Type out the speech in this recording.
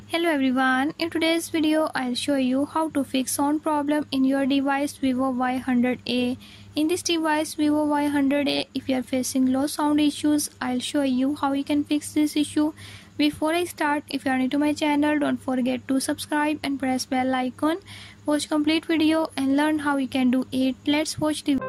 Hello everyone, in today's video I'll show you how to fix sound problem in your device Vivo Y100A. In this device Vivo Y100A, if you are facing low sound issues, I'll show you how you can fix this issue. Before I start, if you are new to my channel, don't forget to subscribe and press bell icon. Watch complete video and learn how you can do it. Let's watch the video.